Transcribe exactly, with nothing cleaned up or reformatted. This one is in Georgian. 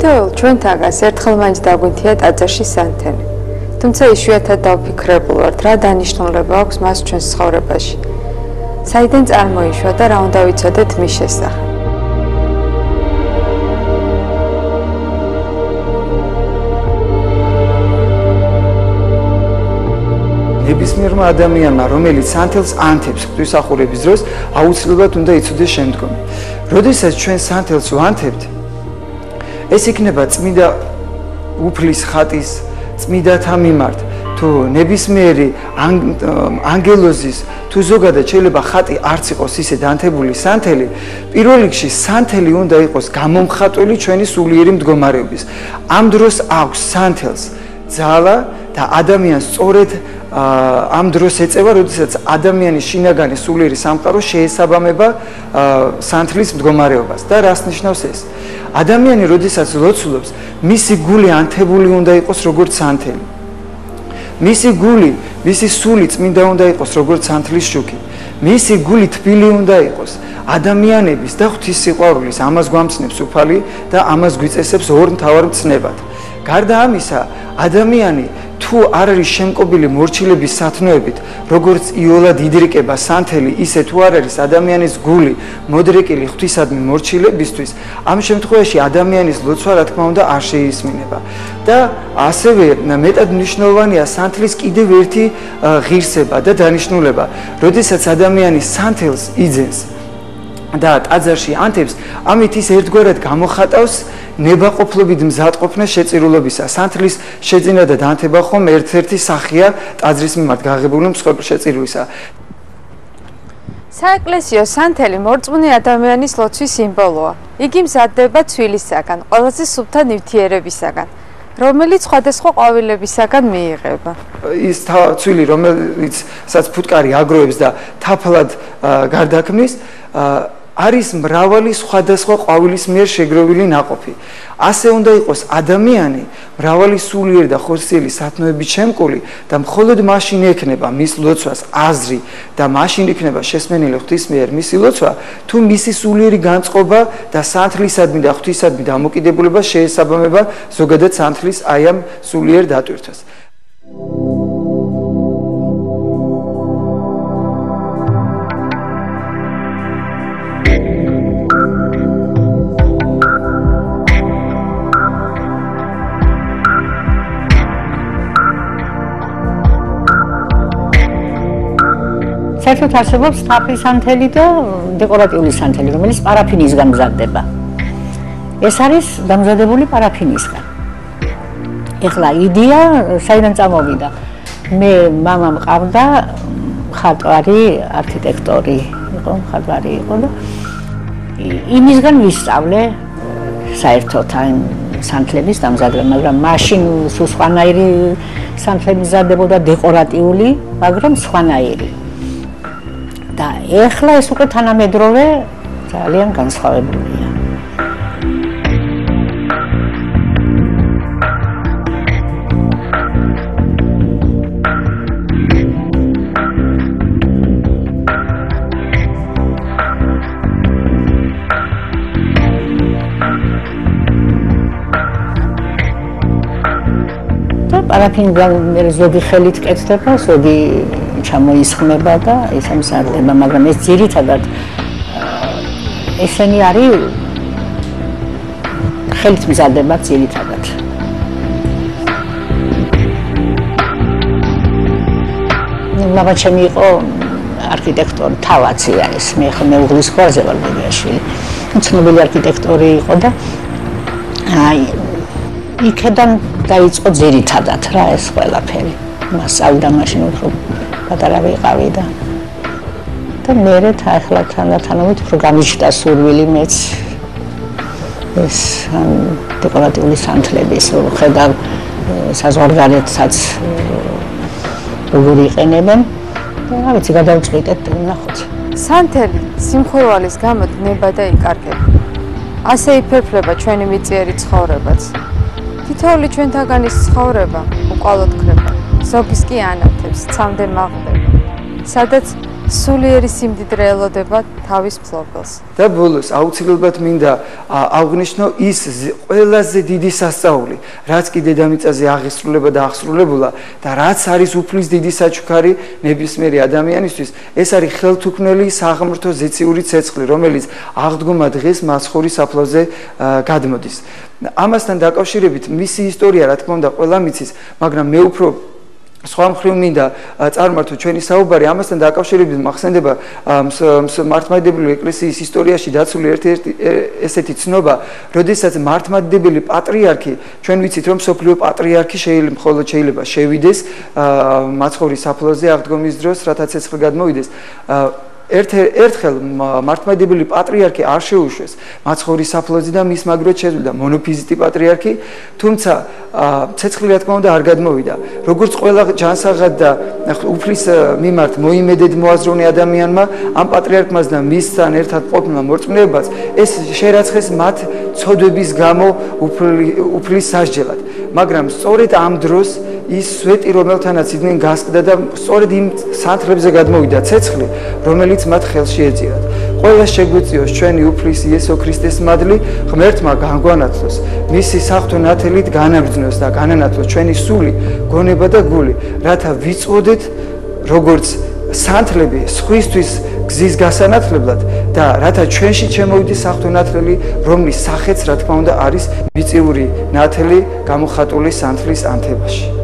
თითოეულ ჩვენთაგას ერთხელ მაინც დაგვინთია ტაძარში სანთელი. თუმცა იშვიათად დავფიქრებულ ვართ, რა დანიშნულება აქვს მას ჩვენს ცხოვრებაში. საიდან წარმოიშვა და რა უნდა ვიცოდეთ მის შესახებ. ნებისმიერმა ადამიანმა, რომელიც სანთელს ანთებს ღვთისმსახურების დროს, აუცილებლად უნდა იცოდეს შემდგომი. როდესაც ჩვენ სანთელს ვანთებთ, ეს იქნება წმინდა უფლის ხატის წმინდათა მიმართ, თუ ნებისმიერი ანგელოზის, თუ ზოგადად შეიძლება ხატი არც იყოს ისე დანთებული სანთელი, პირველ რიგში სანთელი უნდა იყოს გამომხატველი ჩვენი სულიერი მდგომარეობის. ამ დროს აქვს სანთელს ძალა და ადამიანს სწორედ ამ დროს ეწევა, როდესაც ადამიანის შინაგანი სულიერი სამყარო შეესაბამება სანთლის მდგომარეობას. და რას ნიშნავს ეს? ადამიანი, როდესაც ლოცულობს, მისი გული ანთებული უნდა იყოს როგორც სანთელი. მისი გული, მისი სული წმინდა უნდა იყოს როგორც სანთლის შუქი. მისი გული თბილი უნდა იყოს ადამიანების და ღვთის სიყვარულის, ამას გვამცნობს უფალი და ამას გვიწესებს ორ მთავარ მცნებად. გარდა ამისა, ადამიანი თუ არ არის შემკობილი მორჩილების სათნოებით, როგორც იოლად იდრიკება სანთელი, ისე თუ არ არის ადამიანის გული მოდრეკილი ღვთისადმი მორჩილებისთვის, ამ შემთხვევაში ადამიანის ლოცვა, რა თქმა უნდა, არ შეისმინება. და ასევე მეტად მნიშვნელოვანია სანთლის კიდევ ერთი ღირსება და დანიშნულება. როდესაც ადამიანი სანთელს იძენს და ტაძარში ანთებს, ამით ის ერთგვარად გამოხატავს ნებაყოფლობით მზადყოფნა შეწირულობისა. სანთლის შეძენა და დანთება ხომ ერთ-ერთი სახეა ტაძრის მიმართ გაღებული მსხვერპლშეწირულისა. საეკლესიო სანთელი მორწმუნე ადამიანის ლოცვის სიმბოლოა. იგი მზადდება ცვილისაგან, ყველაზე სუფთა ნივთიერებისაგან, რომელიც სხვადასხვა ყვავილებისაგან მიიღება. ის ცვილი, რომელიც სადაც ფუტკარი აგროვებს და თაფლად გარდაქმნის, არის მრავალი სხვადასხვა ყვავილის მიერ შეგროვილი ნაყოფი. ასე უნდა იყოს ადამიანი მრავალი სულიერი და ხორციელი სათნოებით შემკული და მხოლოდ მაშინ ექნება მის ლოცვას აზრი და მაშინ იქნება შესმენელი ღვთის მიერ მისი ლოცვა, თუ მისი სულიერი განწყობა და სანთლისადმი და ღვთისადმი დამოკიდებულება შეესაბამება ზოგადად სანთლის აი ამ სულიერ დატვირთვას. საერთოდ არსებობს თაფლის სანთელი და დეკორატიული სანთელი, რომელიც პარაფინისგან მზადდება. ეს არის დამზადებული პარაფინისგან. ეხლა იდეა საიდან წამოვიდა? მე მამა მყავდა მხატვარი, არქიტექტორი იყო, მხატვარი იყო და იმისგან ვისწავლე საერთოდ ამ სანთლების დამზადება, მაგრამ მაშინ სულ სხვანაირი სანთლები მზადდებოდა, დეკორატიული, მაგრამ სხვანაირი. და ეხლა ეს უკვე თანამედროვე ძალიან განსხვავებულია. და პარაფინგან ზოგი ხელით კეთდება, ზოგი ჩამოისხმება და ეს ამზადდება, მაგრამ ეს ძირითადად ესენი არის ხელით მზადდება ძირითადად. მამა ჩემი იყო არქიტექტორი, თავაცია ეს, მე ხო მეუღლის გვარზე ვარ მეგრაშვილი. ცნობილი არქიტექტორი იყო და აი იქედან დაიწყო ძირითადად რა ეს ყველაფერი. მასწავლდა მაშინ უფრო პატარა ვიყავი და და მერე ახლა თანდათანობით უფრო გამიჩნდა სურვილი მეც ეს დეკორატიული სანთლების ხედავ საზღვარგარეთსაც როგორ იყენებენ და რა ვიცი გადავწყვიტეთ ნახოთ. სანთელი სიმხურვალის გამო ნება და იკარგება. ასე იფერფლება ჩვენი მიწიერი ცხოვრებაც. თითოეული ჩვენთაგანის ცხოვრება უკვალოდ ქრება. ზოგის კი ანათებს, ცამდე მაღდება, სადაც სულიერი სიმდიდრე ელოდება თავის მფლობელს. და ბოლოს აუცილებლად მინდა აღვნიშნო ის ყველაზე დიდი სასწაული, რაც კი დედამიწაზე აღესრულება და აღსრულებულა და რაც არის უფლის დიდი საჩუქარი ნებისმიერი ადამიანისთვის, ეს არის ხელთუქმნელი საღმრთო ზეციური ცეცხლი, რომელიც აღდგომა დღეს მაცხოვრის საფლავზე გადმოდის. ამასთან დაკავშირებით მისი ისტორია, რა თქმა უნდა, ყველა მიცის, მაგრამ მე უფრო სხვა მხრივ მინდა წარმართო ჩვენი საუბარი ამასთან დაკავშირებით მახსენდება მართლმადიდებელი ეკლესიის ისტორიაში დაცული ერთ-ერთი ესეთი ცნობა, როდესაც მართლმადიდებელი პატრიარქი, ჩვენ ვიცით რომ სოფლიო პატრიარქი შეიძლება მხოლოდ შეიძლება შევიდეს მაცხოვრის საფლავზე აღდგომის დროს, რათა ცეცხლი გადმოვიდეს. ერთხელ მართლმადიდებელი პატრიარქი არ შეუშვეს მაცხოვრის საფლავზე და მის მაგრად შეძლო მონოფიზიტი პატრიარქი, თუმცა ცეცხლი რა თქმა უნდა არ გადმოვიდა. როგორც ყველა ჯანსაღად და უფლის მიმართ მოიმედედ მოაზროვნე ადამიანმა, ამ პატრიარქმას და მისთან ერთად ყოფნილმა მორწმუნეებაც ეს შერაცხეს მათ ცოდვების გამო უფლის სასჯელად. მაგრამ სწორედ ამ დროს ის სვეტი, რომელთანაც იდნენ გასკდა და სწორედ იმ სანთლებზე გადმოვიდა ცეცხლი, რომელიც მათ ხელში ეწირათ. ყველა შეგვეციოს ჩვენი უფლის იესო ქრისტეს მადლი, ღმერთმა განგვანათლოს, მისი საღვთო ნათელით განაგრძნოს და განანათლოს ჩვენი სული, გონება და გული, რათა ვიწოდეთ როგორც სანთლები სხვისთვის გზის გასანათლებლად და რათა ჩვენში შემოვიდეს საღვთო ნათელი, რომლის სახეც რა თქმა უნდა არის მიწიური ნათელი გამოხატული სანთლის ანთებაში.